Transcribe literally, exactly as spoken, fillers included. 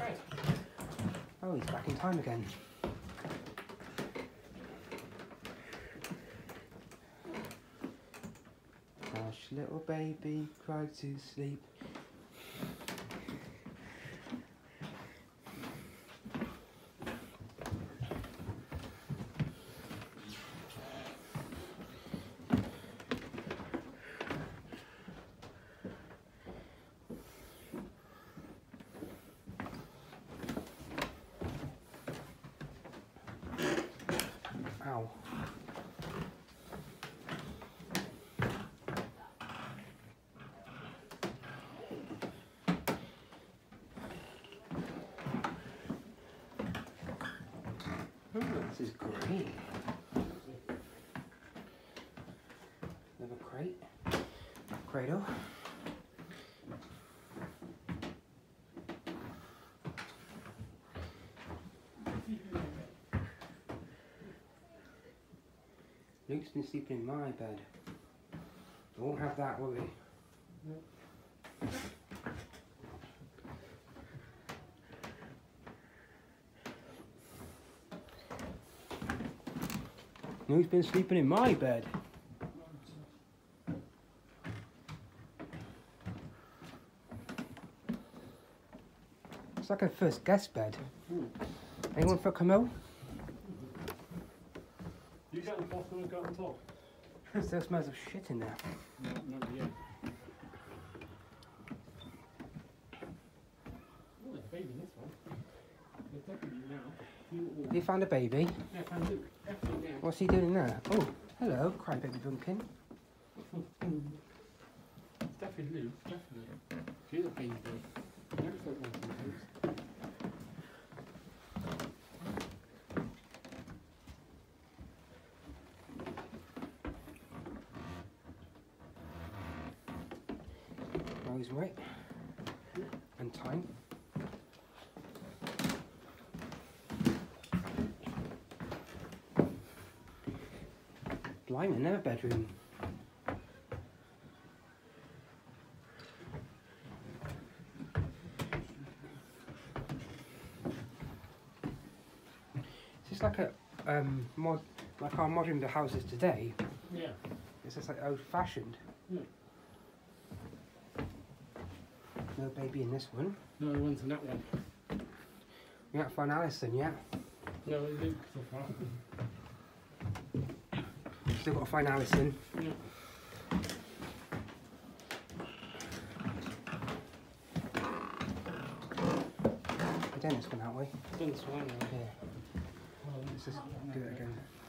Oh, he's back in time again. Hush, little baby, cried to sleep. Ow. Oh, this is great. Another crate. Cradle. Luke's been sleeping in my bed. I won't have that, will he? No. Luke's been sleeping in my bed. It's like a first guest bed. Mm. Anyone for a Camille? You get on the bottom and go on top. It still smells of shit in there. No, not yet. Oh, there's a baby in this one. There's definitely now. Have you found a baby? Yeah, I found Luke. Definitely now. What's he doing there? Oh, hello, crybaby Duncan. It's definitely Luke, definitely. She's a baby. Never thought one of those. Rosemary and thyme. Blimey, in their bedroom. It's just like a um mod, like our modern houses today. Yeah. It's just like old-fashioned. Yeah. No baby in this one. No one's in that one. We haven't found Alison yet. No, Luke so far. Still got to find Alison. Yeah. The dentist went that way. Done this one now. Yeah. Let's just do it again.